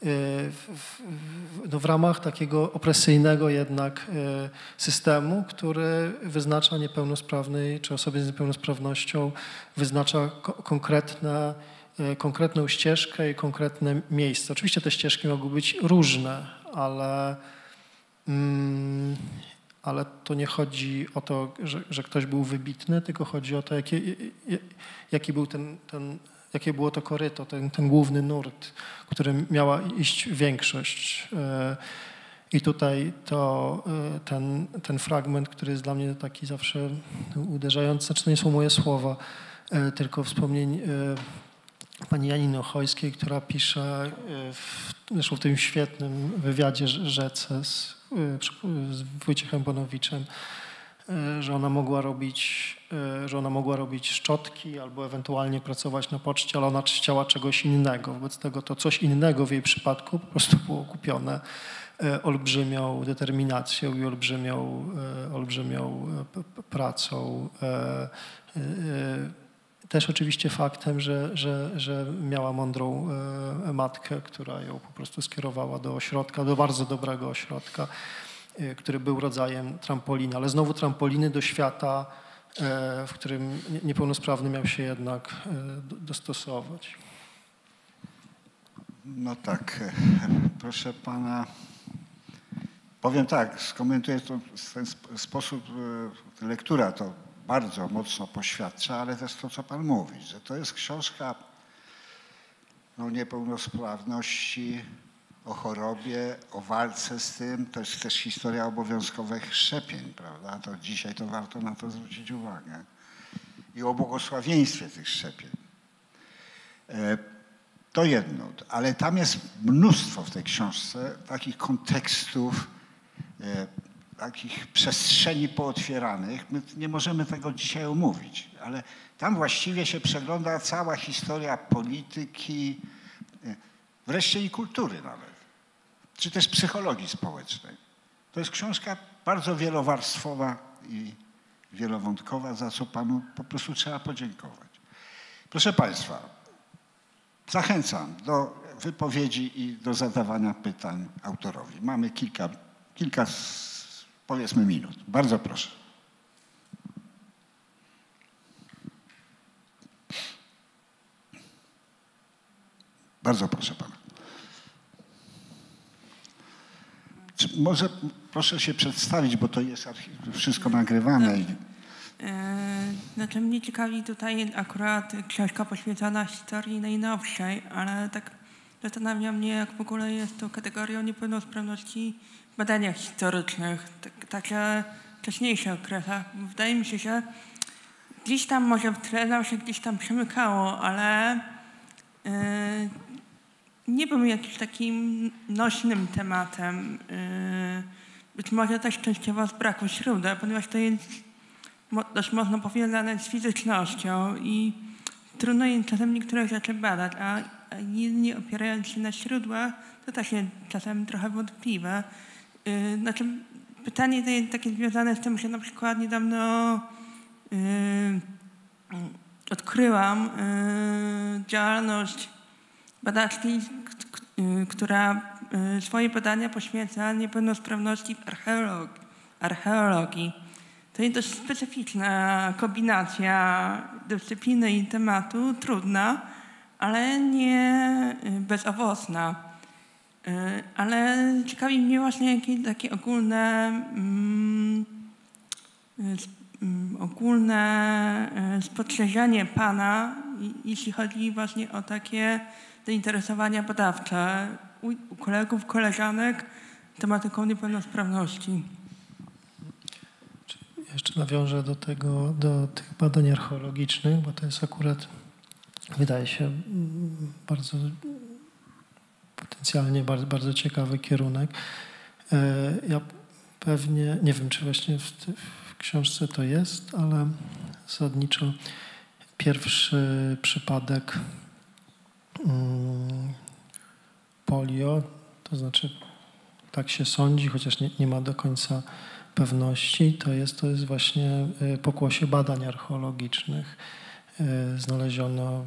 w ramach takiego opresyjnego jednak systemu, który wyznacza niepełnosprawnej czy osobie z niepełnosprawnością, wyznacza konkretną ścieżkę i konkretne miejsce. Oczywiście te ścieżki mogą być różne, ale to nie chodzi o to, że ktoś był wybitny, tylko chodzi o to, jakie było to koryto, ten główny nurt, którym miała iść większość. I tutaj ten fragment, który jest dla mnie taki zawsze uderzający, znaczy to nie są moje słowa, tylko wspomnień pani Janiny Ochojskiej, która pisze zresztą w tym świetnym wywiadzie Rzece z Wojciechem Bonowiczem, że ona mogła robić szczotki albo ewentualnie pracować na poczcie, ale ona chciała czegoś innego. Wobec tego to coś innego w jej przypadku po prostu było kupione olbrzymią determinacją i olbrzymią pracą. Też oczywiście faktem, że miała mądrą matkę, która ją po prostu skierowała do ośrodka, do bardzo dobrego ośrodka, który był rodzajem trampoliny, ale znowu trampoliny do świata, w którym niepełnosprawny miał się jednak dostosować. No tak, proszę pana, powiem tak, skomentuję to w ten sposób, lektura to bardzo mocno poświadcza, ale też to, co pan mówi, że to jest książka o niepełnosprawności, o chorobie, o walce z tym. To jest też historia obowiązkowych szczepień, prawda? To dzisiaj to warto na to zwrócić uwagę. I o błogosławieństwie tych szczepień. To jedno, ale tam jest mnóstwo w tej książce takich kontekstów, takich przestrzeni pootwieranych. My nie możemy tego dzisiaj omówić, ale tam właściwie się przegląda cała historia polityki, wreszcie i kultury nawet, czy też psychologii społecznej. To jest książka bardzo wielowarstwowa i wielowątkowa, za co panu po prostu trzeba podziękować. Proszę państwa, zachęcam do wypowiedzi i do zadawania pytań autorowi. Mamy kilka powiedzmy minut. Bardzo proszę. Bardzo proszę pana. Może proszę się przedstawić, bo to jest wszystko nagrywane. Znaczy mnie ciekawi tutaj akurat książka poświęcona historii najnowszej, ale tak zastanawia mnie, jak w ogóle jest to kategorią niepełnosprawności w badaniach historycznych, także w wcześniejszych okresach. Wydaje mi się, że gdzieś tam może w tle nam się gdzieś tam przemykało, ale nie był jakimś takim nośnym tematem. Być może też częściowo z braku źródeł, ponieważ to jest dość mocno powiązane z fizycznością i trudno jest czasem niektóre rzeczy badać, a nie opierając się na źródłach, to też jest czasem trochę wątpliwe. Znaczy, pytanie to jest takie związane z tym, że na przykład niedawno odkryłam działalność badaczki, która swoje badania poświęca niepełnosprawności w archeologii. To jest dość specyficzna kombinacja dyscypliny i tematu, trudna, ale nie bezowocna. Ale ciekawi mnie właśnie jakieś takie ogólne spostrzeżenie pana, jeśli chodzi właśnie o takie zainteresowania badawcze u kolegów, koleżanek tematyką niepełnosprawności. Jeszcze nawiążę do tych badań archeologicznych, bo to jest akurat, wydaje się, bardzo potencjalnie bardzo ciekawy kierunek. Ja pewnie, nie wiem, czy właśnie w książce to jest, ale zasadniczo pierwszy przypadek polio, to znaczy tak się sądzi, chociaż nie ma do końca pewności, to jest właśnie pokłosie badań archeologicznych. Znaleziono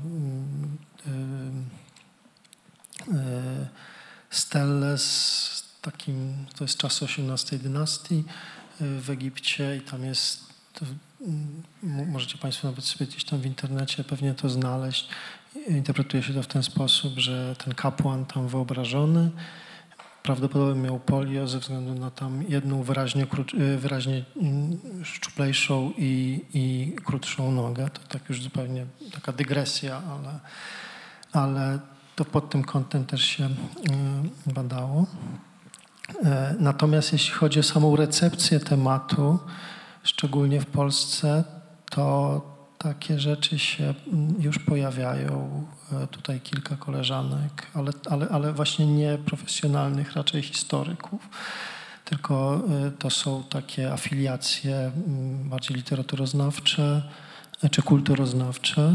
stele z takim, to jest czas XVIII dynastii w Egipcie i tam jest, możecie państwo nawet sobie gdzieś tam w internecie pewnie to znaleźć. Interpretuje się to w ten sposób, że ten kapłan tam wyobrażony prawdopodobnie miał polio ze względu na tam jedną wyraźnie szczuplejszą i krótszą nogę. To tak już zupełnie taka dygresja, ale to pod tym kątem też się badało. Natomiast jeśli chodzi o samą recepcję tematu, szczególnie w Polsce, to takie rzeczy się już pojawiają. Tutaj kilka koleżanek, ale właśnie nie profesjonalnych, raczej historyków. tylko to są takie afiliacje bardziej literaturoznawcze czy kulturoznawcze.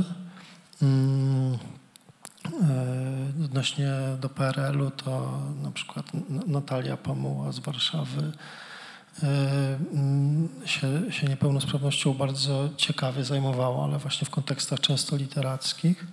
Odnośnie do PRL-u to na przykład Natalia Pamuła z Warszawy się niepełnosprawnością bardzo ciekawie zajmowała, ale właśnie w kontekstach często literackich.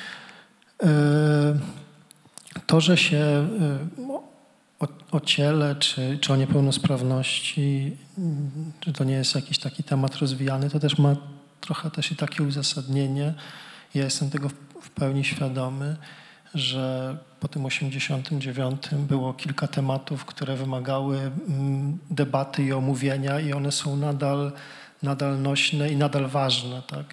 To, że się o ciele czy o niepełnosprawności, czy to nie jest jakiś taki temat rozwijany, to też ma trochę też i takie uzasadnienie. Ja jestem tego w pełni świadomy, że po tym 89 było kilka tematów, które wymagały debaty i omówienia i one są nadal nośne i nadal ważne. Tak?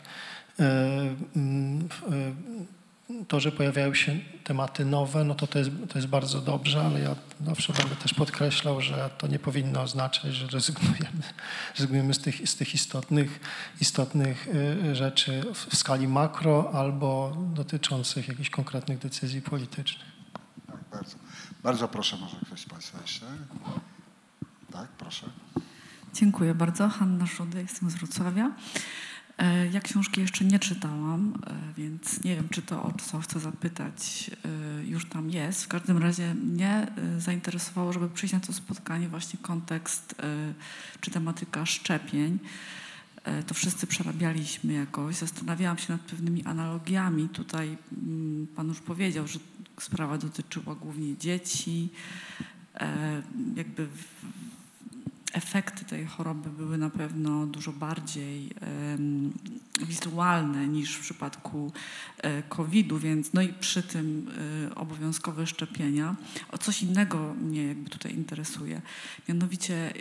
To, że pojawiają się tematy nowe, no to jest bardzo dobrze, ale ja zawsze będę też podkreślał, że to nie powinno oznaczać, że rezygnujemy z tych istotnych rzeczy w skali makro albo dotyczących jakichś konkretnych decyzji politycznych. Tak, bardzo. Bardzo proszę, może ktoś z Państwa jeszcze? Tak, proszę. Dziękuję bardzo. Hanna Szudy, jestem z Wrocławia. Ja książki jeszcze nie czytałam, więc nie wiem, czy to, o co chcę zapytać, już tam jest. W każdym razie mnie zainteresowało, żeby przyjść na to spotkanie, właśnie kontekst czy tematyka szczepień. To wszyscy przerabialiśmy jakoś. Zastanawiałam się nad pewnymi analogiami. Tutaj pan już powiedział, że sprawa dotyczyła głównie dzieci. Jakby efekty tej choroby były na pewno dużo bardziej wizualne niż w przypadku COVID-u, więc no i przy tym obowiązkowe szczepienia. O coś innego mnie jakby tutaj interesuje. Mianowicie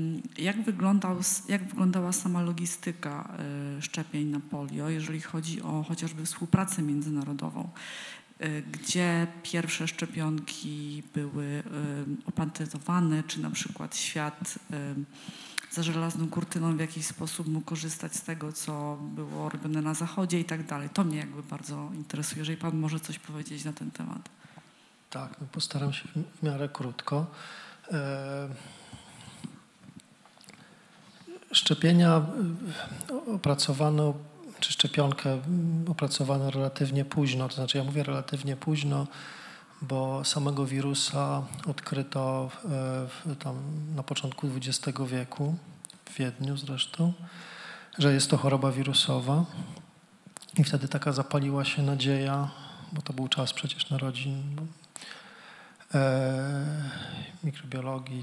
jak wyglądała sama logistyka szczepień na polio, jeżeli chodzi o chociażby współpracę międzynarodową, gdzie pierwsze szczepionki były opatentowane, czy na przykład świat za żelazną kurtyną w jakiś sposób mógł korzystać z tego, co było robione na Zachodzie i tak dalej. To mnie jakby bardzo interesuje, jeżeli pan może coś powiedzieć na ten temat. Tak, no postaram się w miarę krótko. Szczepienia opracowano, czy szczepionkę opracowano relatywnie późno, to znaczy ja mówię relatywnie późno, bo samego wirusa odkryto tam na początku XX wieku, w Wiedniu zresztą, że jest to choroba wirusowa i wtedy taka zapaliła się nadzieja, bo to był czas przecież narodzin mikrobiologii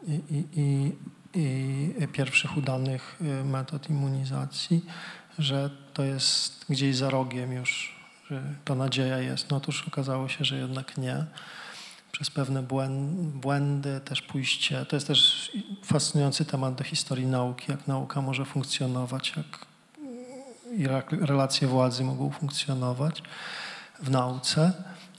i pierwszych udanych metod immunizacji, że to jest gdzieś za rogiem już, że ta nadzieja jest. No otóż okazało się, że jednak nie. Przez pewne błędy, też pójście. To jest też fascynujący temat do historii nauki, jak nauka może funkcjonować, jak relacje władzy mogą funkcjonować w nauce.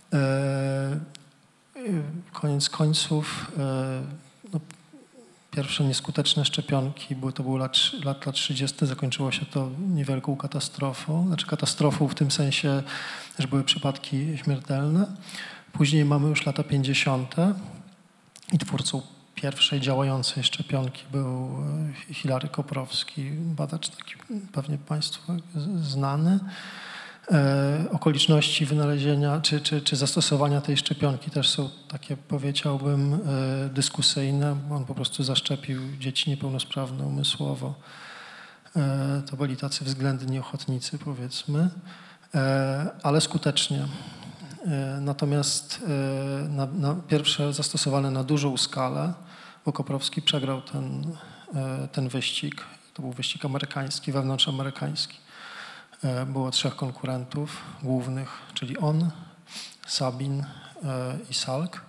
Koniec końców no, pierwsze nieskuteczne szczepionki, to były lat 30. Zakończyło się to niewielką katastrofą. Znaczy katastrofą w tym sensie, że były przypadki śmiertelne. Później mamy już lata 50. i twórcą pierwszej działającej szczepionki był Hilary Koprowski, badacz taki pewnie Państwu znany. Okoliczności wynalezienia czy zastosowania tej szczepionki też są takie, powiedziałbym, dyskusyjne. On po prostu zaszczepił dzieci niepełnosprawne umysłowo. To byli tacy względni ochotnicy, powiedzmy, ale skutecznie. Natomiast pierwsze zastosowane na dużą skalę, bo Koprowski przegrał ten wyścig. To był wyścig amerykański, wewnątrzamerykański. Było 3 konkurentów głównych, czyli on, Sabin i Salk.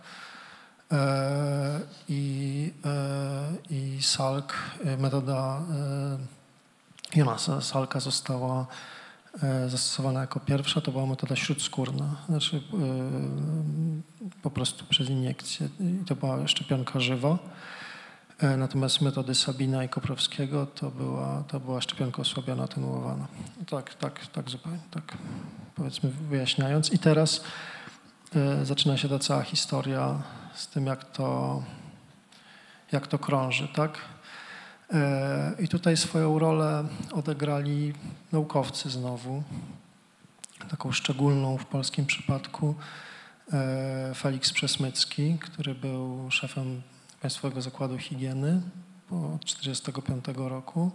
I Salk, metoda Jonasa Salka została zastosowana jako pierwsza. To była metoda śródskórna, znaczy po prostu przez iniekcję. I to była szczepionka żywa. Natomiast metody Sabina i Koprowskiego to była szczepionka osłabiona, atenuowana. Tak zupełnie, tak powiedzmy wyjaśniając. I teraz zaczyna się ta cała historia z tym, jak to krąży, tak? I tutaj swoją rolę odegrali naukowcy znowu, taką szczególną w polskim przypadku Feliks Przesmycki, który był szefem Państwowego Zakładu Higieny od 1945 roku.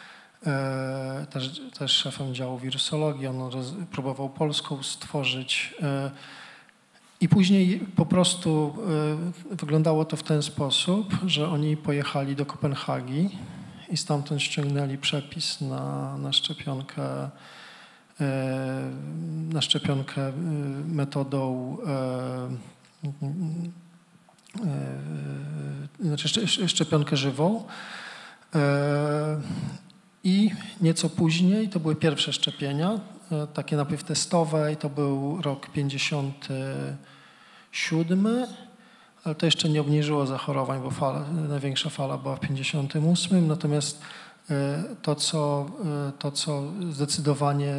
Też szefem działu wirusologii. On próbował Polską stworzyć i później po prostu wyglądało to w ten sposób, że oni pojechali do Kopenhagi i stamtąd ściągnęli przepis na szczepionkę metodą, znaczy szczepionkę żywą. I nieco później, to były pierwsze szczepienia, takie najpierw testowe i to był rok 57, ale to jeszcze nie obniżyło zachorowań, bo największa fala była w 58, natomiast to, co zdecydowanie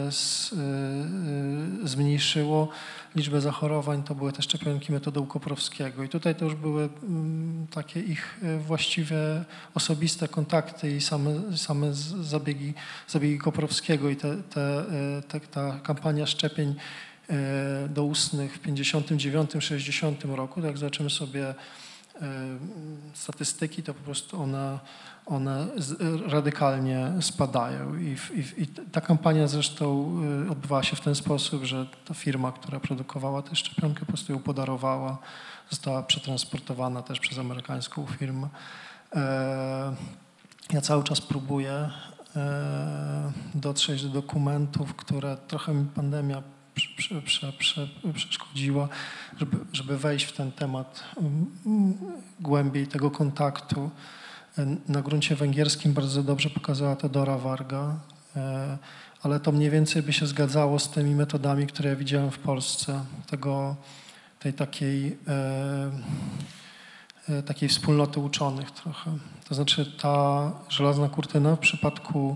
zmniejszyło liczbę zachorowań, to były te szczepionki metodą Koprowskiego. I tutaj to już były takie ich właściwie osobiste kontakty i same zabiegi Koprowskiego i ta kampania szczepień doustnych w 59-60 roku, jak zobaczymy sobie statystyki, to po prostu one radykalnie spadają i ta kampania zresztą odbywała się w ten sposób, że ta firma, która produkowała tę szczepionkę, po prostu ją podarowała, została przetransportowana też przez amerykańską firmę. Ja cały czas próbuję dotrzeć do dokumentów, które trochę mi pandemia przeszkodziła, żeby wejść w ten temat głębiej tego kontaktu. Na gruncie węgierskim bardzo dobrze pokazała to Dora Varga, ale to mniej więcej by się zgadzało z tymi metodami, które ja widziałem w Polsce, tej takiej wspólnoty uczonych trochę. To znaczy ta żelazna kurtyna w przypadku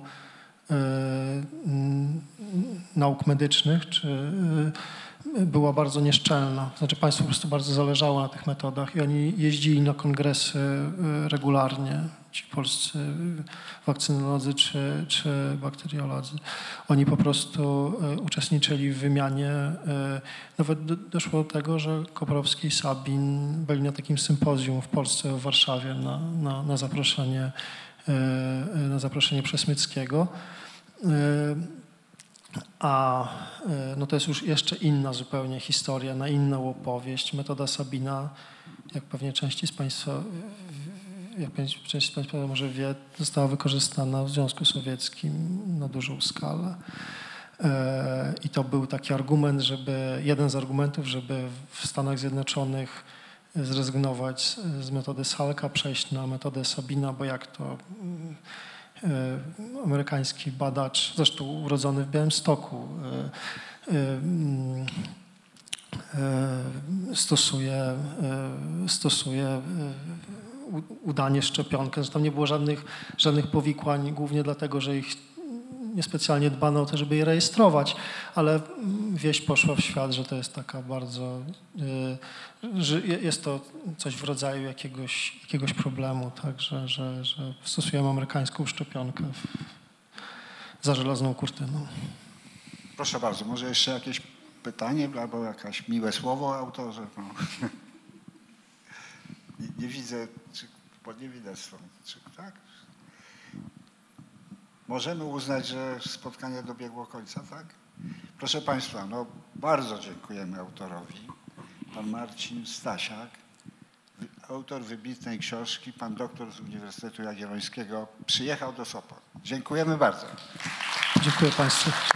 nauk medycznych była bardzo nieszczelna. Znaczy państwu po prostu bardzo zależało na tych metodach i oni jeździli na kongresy regularnie, ci polscy wakcynolodzy czy bakteriolodzy. Oni po prostu uczestniczyli w wymianie. Nawet doszło do tego, że Koprowski i Sabin byli na takim sympozjum w Polsce, w Warszawie na zaproszenie Przesmyckiego. A no to jest już jeszcze inna zupełnie historia, na inną opowieść. Metoda Sabina, jak pewnie część z Państwa może wie, została wykorzystana w Związku Sowieckim na dużą skalę. I to był taki argument, jeden z argumentów, żeby w Stanach Zjednoczonych zrezygnować z metody Salka, przejść na metodę Sabina, bo jak to amerykański badacz, zresztą urodzony w Białymstoku, stosuje udanie szczepionkę. Zresztą nie było żadnych powikłań, głównie dlatego, że ich niespecjalnie dbano o to, żeby je rejestrować, ale wieść poszła w świat, że to jest taka bardzo, że jest to coś w rodzaju jakiegoś problemu, tak, że stosujemy amerykańską szczepionkę za żelazną kurtyną. Proszę bardzo, może jeszcze jakieś pytanie albo jakieś miłe słowo autorze? No. Nie widzę, nie widać stąd, tak? Możemy uznać, że spotkanie dobiegło końca, tak? Proszę Państwa, no bardzo dziękujemy autorowi. Pan Marcin Stasiak, autor wybitnej książki, pan doktor z Uniwersytetu Jagiellońskiego, przyjechał do Sopotu. Dziękujemy bardzo. Dziękuję Państwu.